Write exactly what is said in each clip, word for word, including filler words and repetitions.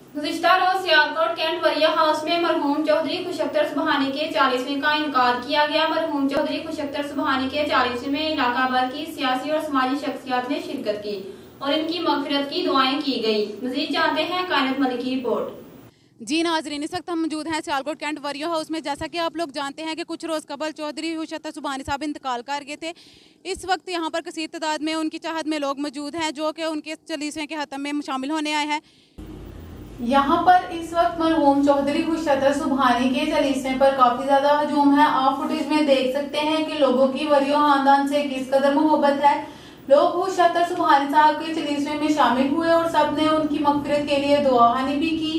गुज़िश्ता रोज Sialkot cantt Waria house में मरहूम चौधरी खुशअख्तर सुबहानी के चालीसवीं का इनकार किया गया। मरहूम चौधरी खुशअख्तर सुबहानी के चालीसवीं में इलाका भर की सियासी और समाजी शख्सियत ने शिरकत की और इनकी मगफिरत की दुआएं की गई। मजीद जानते हैं कायनात मलिक की रिपोर्ट। जी नाजरीन, इस वक्त हम मौजूद हैं सियालकोट कैंट वरिया हाउस में। जैसा कि आप लोग जानते हैं कि कुछ रोज़ कबल चौधरी खुशअख्तर सुबहानी साहब इंतकाल कर गए थे। इस वक्त यहाँ पर कसीर तादाद में उनकी चाहत में लोग मौजूद हैं जो कि उनके चालीसवें के हतम में शामिल होने आए हैं। यहाँ पर इस वक्त मरहूम चौधरी खुशअख्तर सुबहानी के चालीसवें पर काफी ज्यादा हजूम है। आप फुटेज में देख सकते हैं कि लोगों की वरिया खानदान से किस कदर मोहब्बत है। लोग खुशअख्तर सुबहानी साहब के चालीसवें में शामिल हुए और सब ने उनकी मगफिरत के लिए दुआहानी भी की।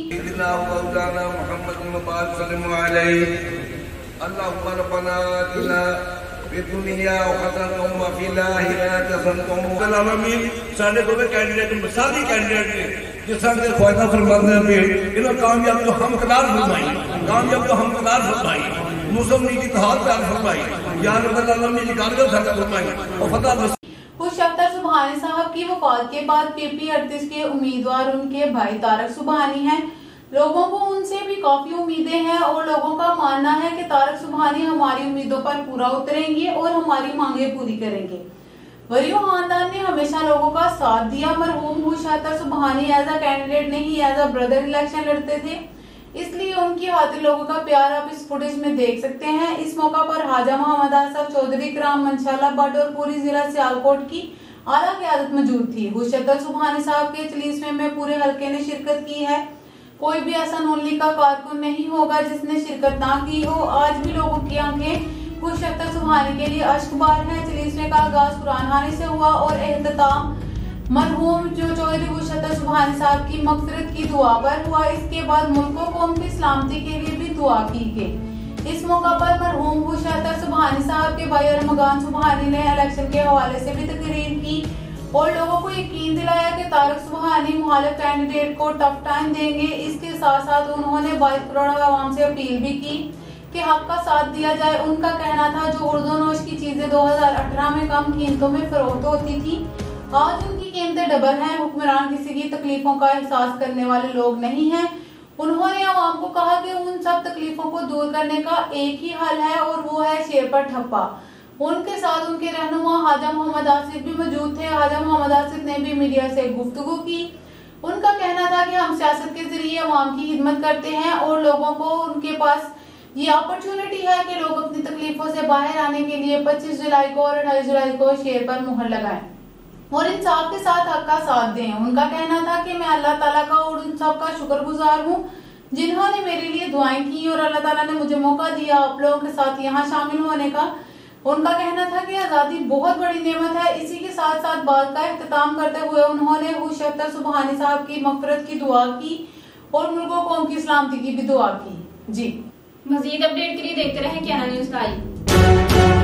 खुशअख्तर सुबहानी साहब की वफात के बाद पीपी अड़तीस के उम्मीदवार उनके भाई तारक सुबहानी हैं। लोगों को उनसे भी काफी उम्मीदें हैं और लोगों का मानना है कि तारक सुबहानी हमारी उम्मीदों पर पूरा उतरेंगे और हमारी मांगे पूरी करेंगे। वरियो खानदान ने हमेशा लोगों का साथ दिया। मरहूम Khushakhtar Subhani as a candidate नहीं एज अ ब्रदर इलेक्शन लड़ते थे, इसलिए उनकी खातिर लोगों का प्यार आप इस फुटेज में देख सकते हैं। इस मौका पर हाजा मोहम्मद आसफ चौधरी कराम मंशाला भट्ट और पूरी जिला सियालकोट की आला क़यादत मौजूद थी। खुशअख्तर सुबहानी साहब के चालीसवें में पूरे हल्के ने शिरकत की है। कोई भी ऐसा नोनली का कारकुन नहीं होगा जिसने शिरकत ना की हो। आज भी लोगों की आंखें खुशअख्तर सुबहानी के लिए अश्कबार है। चालीसवें का आगाज कुरान खानी से हुआ और एहतताम मरहूम जो चौधरी खुशअख्तर सुबहानी साहब की मगफिरत की दुआ पर हुआ। इसके बाद मुल्क व कौम की सलामती के लिए भी दुआ की गई। इस मौका पर मरहूम खुशअख्तर सुबहानी साहब के भाई रमजान सुबहानी ने इलेक्शन के हवाले से भी तकरीर की और लोगों को यकीन दिलाया कि तारक सुबहानी मुखालिफ कैंडिडेट को टफ टाइम देंगे। इसके साथ साथ उन्होंने बाईस करोड़ आवाम से अपील भी की कि हक का साथ दिया जाए। उनका कहना था जो उर्दूनोश की चीजें दो हजार अठारह में कम कीमतों में फरोख्त होती थी, आज उनकी कीमतें डबल हैं। हुक्मरान किसी की तकलीफों का एहसास करने वाले लोग नहीं हैं। उन्होंने आवाम को कहा कि उन सब तकलीफों को दूर करने का एक ही हल है और वो है शेर पर ठप्पा। उनके साथ उनके रहनुमा हाजा मोहम्मद आसिफ भी मौजूद थे। हाजा मोहम्मद आसिफ ने भी मीडिया से गुफ्तगू की। उनका कहना था कि हम सियासत के जरिए आवाम की खिदमत करते हैं और लोगों को उनके पास ये अपॉर्चुनिटी है कि लोग अपनी तकलीफों से बाहर आने के लिए पच्चीस जुलाई को और अट्ठाईस जुलाई को शेर पर मुहर लगाएं और इंसाफ के साथ हक का साथ दें। उनका कहना था कि मैं अल्लाह ताला का और उन सब का शुक्रगुजार हूँ जिन्होंने मेरे लिए दुआएं की और अल्लाह ताला ने मुझे मौका दिया आप लोगों के साथ यहाँ शामिल होने का। उनका कहना था कि आज़ादी बहुत बड़ी नेमत है। इसी के साथ साथ बात का इख्तिताम करते हुए उन्होंने खुशअख्तर सुबहानी साहब की मगफिरत की दुआ की और मुल्क व कौम की सलामती की भी दुआ की। जी मजीद अपडेट के लिए देखते रहें कायनात न्यूज़ लाइव।